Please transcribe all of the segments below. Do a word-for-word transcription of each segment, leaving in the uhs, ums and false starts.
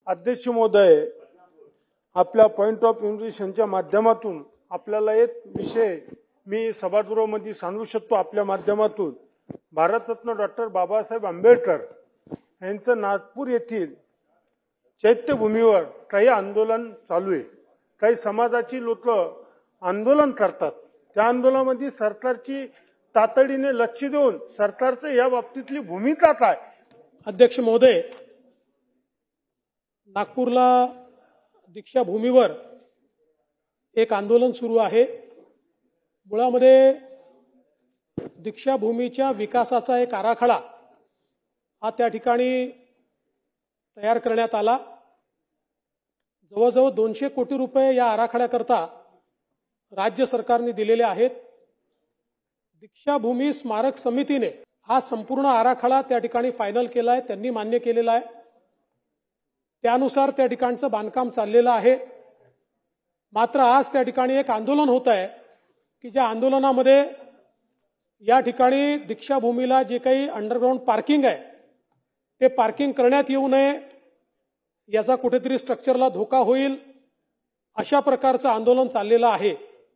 अध्यक्ष महोदय, आपल्या पॉइंट ऑफ इन्व्हेस्टिगेशनच्या माध्यमातून आपल्याला एक विषय मी सभागृहामध्ये सांगू शकतो. आपल्या माध्यमातून भारतरत्न डॉक्टर बाबासाहेब आंबेडकर यांचं नागपूर येथील चैत्यभूमीवर काही आंदोलन चालू आहे. काही समाजाची लोक आंदोलन करतात. त्या आंदोलनामध्ये सरकारची तातडीने लक्ष देऊन सरकारचं या बाबतीतली भूमिका काय? अध्यक्ष महोदय, नागपूरला दीक्षाभूमीवर एक आंदोलन सुरू आहे. मुळामध्ये दीक्षाभूमीच्या विकासाचा एक आराखडा हा त्या ठिकाणी तयार करण्यात आला. जवळजवळ दोनशे कोटी रुपये या आराखड्याकरता राज्य सरकारने दिलेले आहेत. दीक्षाभूमी स्मारक समितीने हा संपूर्ण आराखडा त्या ठिकाणी फायनल केला आहे, त्यांनी मान्य केलेला आहे. त्यानुसार त्या ठिकाणचं बांधकाम चाललेलं आहे. मात्र आज त्या ठिकाणी एक आंदोलन होत आहे की ज्या आंदोलनामध्ये या ठिकाणी दीक्षाभूमीला जे काही अंडरग्राऊंड पार्किंग आहे ते पार्किंग करण्यात येऊ नये, याचा कुठेतरी स्ट्रक्चरला धोका होईल, अशा प्रकारचं आंदोलन चाललेलं आहे.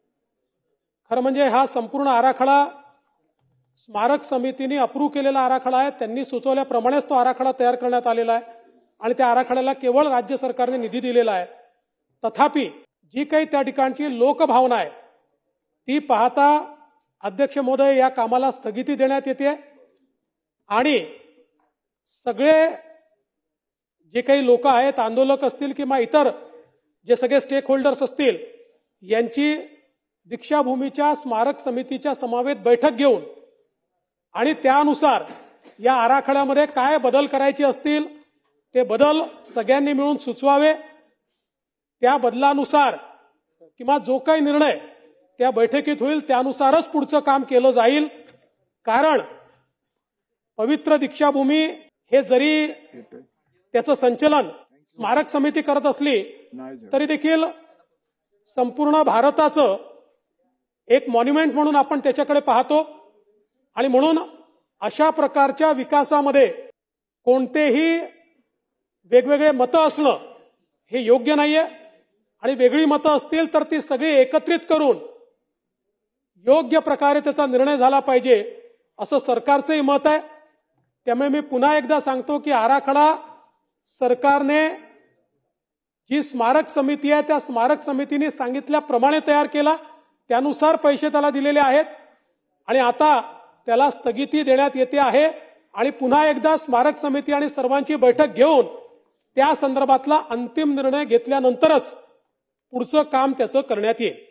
खरं म्हणजे हा संपूर्ण आराखडा स्मारक समितीने अप्रूव्ह केलेला आराखडा आहे. त्यांनी सुचवल्याप्रमाणेच तो आराखडा तयार करण्यात आलेला आहे आणि त्या आराखड्याला केवळ राज्य सरकारने निधी दिलेला आहे. तथापि जी काही त्या ठिकाणची लोकभावना आहे ती पाहता अध्यक्ष महोदय या कामाला स्थगिती देण्यात येते आणि सगळे जे काही लोक आहेत, आंदोलक असतील किंवा इतर जे सगळे स्टेक होल्डर्स असतील, यांची दीक्षाभूमीच्या स्मारक समितीच्या समवेत बैठक घेऊन आणि त्यानुसार या आराखड्यामध्ये काय बदल करायचे असतील ते बदल सगळ्यांनी मिळून सुचवावे. त्या बदलानुसार किंवा जो काही निर्णय त्या बैठकीत होईल त्यानुसारच पुढचं काम केलं जाईल. कारण पवित्र दीक्षाभूमी हे जरी त्याचं संचलन स्मारक समिती करत असली तरी देखील संपूर्ण भारताचं एक मॉन्युमेंट म्हणून आपण त्याच्याकडे पाहतो आणि म्हणून अशा प्रकारच्या विकासामध्ये कोणतेही वेगवेगळे मतं असणं हे योग्य नाहीये आणि वेगळी मतं असतील तर ती सगळी एकत्रित करून योग्य प्रकारे त्याचा निर्णय झाला पाहिजे असं सरकारचंही मत आहे. त्यामुळे मी पुन्हा एकदा सांगतो की आराखडा सरकारने जी स्मारक समिती आहे त्या स्मारक समितीने सांगितल्याप्रमाणे तयार केला, त्यानुसार पैसे त्याला दिलेले आहेत आणि आता त्याला स्थगिती देण्यात येते आहे आणि पुन्हा एकदा स्मारक समिती आणि सर्वांची बैठक घेऊन त्या संदर्भातला अंतिम निर्णय घेतल्यानंतरच पुढचं काम त्याचं करण्यात येईल.